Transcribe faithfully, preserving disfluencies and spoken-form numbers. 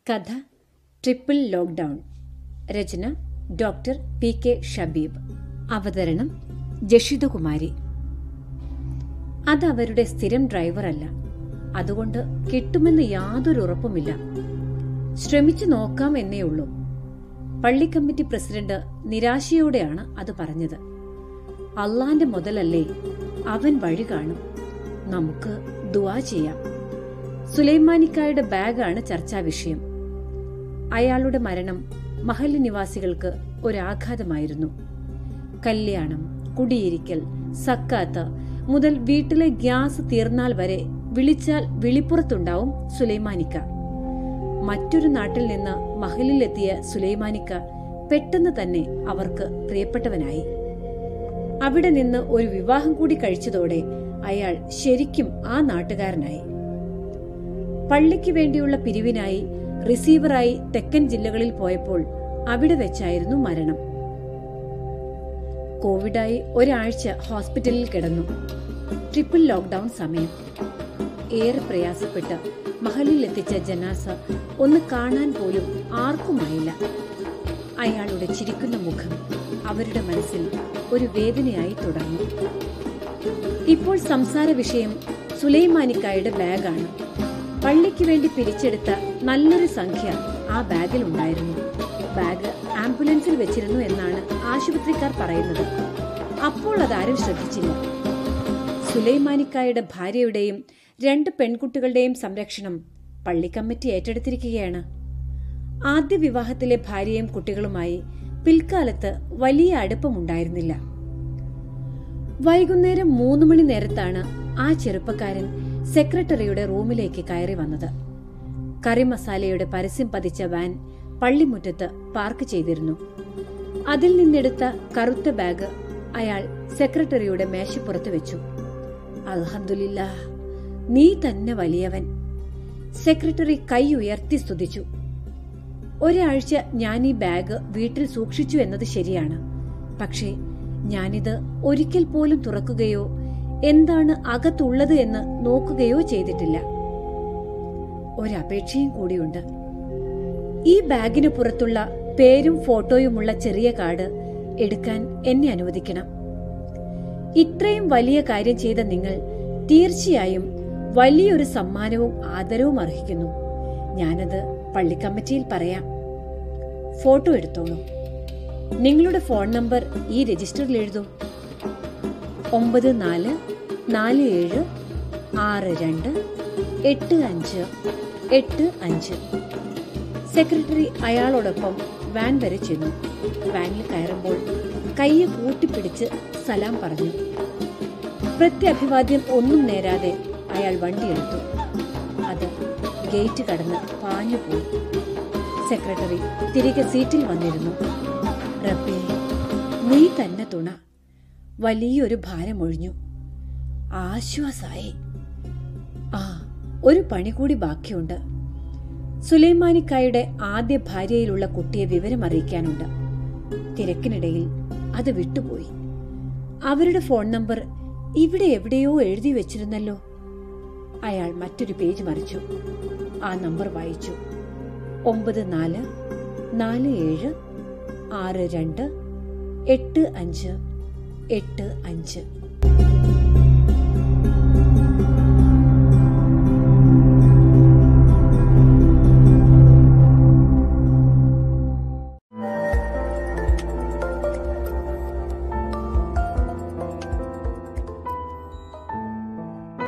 കഥ triple lockdown. രചന doctor P K Shabeeb. അവതരണം ജഷിതകുമാരി. അത് അവരുടെ സ്ഥിരം ഡ്രൈവറല്ല. അതുകൊണ്ട് കിട്ടുമെന്ന് യാതൊരു ഉറപ്പുമില്ല. ശ്രമിച്ചു നോക്കാം എന്നേ ഉള്ളൂ. പള്ളി കമ്മിറ്റി പ്രസിഡന്റ് നിരാശയോടെയാണ് അത് പറഞ്ഞത്. അള്ളാന്റെ മുതലല്ലേ, അവൻ വഴി കാണും. നമുക്ക് ദുആ ചെയ്യാം. സുലൈമാനിക്കായുടെ ബാഗാണ് ചർച്ചാ വിഷയം. അയാളുടെ മരണം മഹല്ല് നിവാസികൾക്ക് ഒരാഘാതമായിരുന്നു. കല്യാണം, കുടിയിരിക്കൽ, സക്കാത്ത് മുതൽ വീട്ടിലെ ഗ്യാസ് തീർന്നാൽ വരെ വിളിച്ചാൽ വിളിപ്പുറത്തുണ്ടാവും സുലൈമാനിക്ക. മറ്റൊരു നാട്ടിൽ നിന്ന് മഹലിലെത്തിയ സുലൈമാനിക്ക പെട്ടെന്ന് തന്നെ അവർക്ക് പ്രിയപ്പെട്ടവനായി. അവിടെ നിന്ന് ഒരു വിവാഹം കൂടി കഴിച്ചതോടെ അയാൾ ശരിക്കും ആ നാട്ടുകാരനായി. പള്ളിക്ക് വേണ്ടിയുള്ള പിരിവിനായി റിസീവറായി തെക്കൻ ജില്ലകളിൽ പോയപ്പോൾ അവിടെ വെച്ചായിരുന്നു മരണം. കോവിഡായി ഒരാഴ്ച ഹോസ്പിറ്റലിൽ കിടന്നു. ട്രിപ്പിൾ ലോക്ക്ഡൌൺ സമയം. ഏറെ പ്രയാസപ്പെട്ട് മഹലിൽ എത്തിച്ച ജനാസ ഒന്ന് കാണാൻ പോലും ആർക്കുമായില്ല. അയാളുടെ ചിരിക്കുന്ന മുഖം അവരുടെ മനസ്സിൽ ഒരു വേദനയായി തുടർന്നു. ഇപ്പോൾ സംസാര വിഷയം സുലൈമാനിക്കായുടെ ബാഗാണ്. പള്ളിക്ക് വേണ്ടി പിരിച്ചെടുത്ത നല്ലൊരു സംഖ്യ ആ ബാഗിൽ ഉണ്ടായിരുന്നു. ബാഗ് ആംബുലൻസിൽ വെച്ചിരുന്നു എന്നാണ് ആശുപത്രിക്കാർ പറയുന്നത്. അപ്പോൾ അതാരും ശ്രദ്ധിച്ചില്ല. സുലൈമാനിക്കായുടെ ഭാര്യയുടെയും രണ്ട് പെൺകുട്ടികളുടെയും സംരക്ഷണം പള്ളി കമ്മിറ്റി ഏറ്റെടുത്തിരിക്കുകയാണ്. ആദ്യ വിവാഹത്തിലെ ഭാര്യയും കുട്ടികളുമായി പിൽക്കാലത്ത് വലിയ അടുപ്പമുണ്ടായിരുന്നില്ല. വൈകുന്നേരം മൂന്നു മണി നേരത്താണ് ആ ചെറുപ്പക്കാരൻ സെക്രട്ടറിയുടെ റൂമിലേക്ക് കയറി വന്നത്. കറി മസാലയുടെ പരസ്യം പതിച്ച വാൻ പള്ളിമുറ്റത്ത് പാർക്ക് ചെയ്തിരുന്നു. അതിൽ നിന്നെടുത്ത കറുത്ത ബാഗ് അയാൾ സെക്രട്ടറിയുടെ മേശപ്പുറത്ത് വെച്ചു. അൽഹംദുലില്ലാഹ്, നീ തന്നെ വലിയവൻ. സെക്രട്ടറി കൈ ഉയർത്തി സ്തുതിച്ചു. ഒരാഴ്ച ഞാൻ ഈ ബാഗ് വീട്ടിൽ സൂക്ഷിച്ചു എന്നത് ശരിയാണ്. പക്ഷേ ഞാനിത് ഒരിക്കൽ പോലും തുറക്കുകയോ എന്താണ് അകത്തുള്ളത് എന്ന് നോക്കുകയോ ചെയ്തിട്ടില്ല. ഒരപേക്ഷയും കൂടിയുണ്ട്. ഈ ബാഗിന് പുറത്തുള്ള പേരും ഫോട്ടോയുമുള്ള ചെറിയ കാർഡ് എടുക്കാൻ എന്നെ അനുവദിക്കണം. ഇത്രയും വലിയ കാര്യം ചെയ്ത നിങ്ങൾ തീർച്ചയായും വലിയൊരു സമ്മാനവും ആദരവും അർഹിക്കുന്നു. ഞാനത് പള്ളി കമ്മിറ്റിയിൽ പറയാം. ഫോട്ടോ എടുത്തോളൂ. നിങ്ങളുടെ ഫോൺ നമ്പർ ഈ രജിസ്റ്ററിൽ എഴുതൂ. ഒമ്പത് നാല് നാല് ഏഴ് ആറ് രണ്ട് എട്ട് അഞ്ച് എട്ട് അഞ്ച്. സെക്രട്ടറി അയാളോടൊപ്പം വാൻ വരെ ചെന്നു. വാനിൽ കയറുമ്പോൾ കൈയെ കൂട്ടിപ്പിടിച്ച് സലാം പറഞ്ഞു. പ്രത്യഭിവാദ്യം ഒന്നും നേരാതെ അയാൾ വണ്ടിയെടുത്തു. അത് ഗേറ്റ് കടന്ന് പാഞ്ഞുപോയി. സെക്രട്ടറി തിരികെ സീറ്റിൽ വന്നിരുന്നു. റബ്ബേ, നീ തന്നെ തുണ. വലിയൊരു ഭാരമൊഴിഞ്ഞു. ആശ്വാസായി. ആ, ഒരു പണി കൂടി ബാക്കിയുണ്ട്. സുലൈമാനിക്കായുടെ ആദ്യ ഭാര്യയിലുള്ള കുട്ടിയെ വിവരം അറിയിക്കാനുണ്ട്. തിരക്കിനിടയിൽ അത് വിട്ടുപോയി. അവരുടെ ഫോൺ നമ്പർ ഇവിടെ എവിടെയോ എഴുതി വെച്ചിരുന്നല്ലോ. അയാൾ മറ്റൊരു പേജ് മറിച്ചു. ആ നമ്പർ വായിച്ചു. ഒമ്പത് നാല് നാല് ഏഴ് ആറ് രണ്ട് എട്ട് അഞ്ച് എട്ട് അഞ്ച്.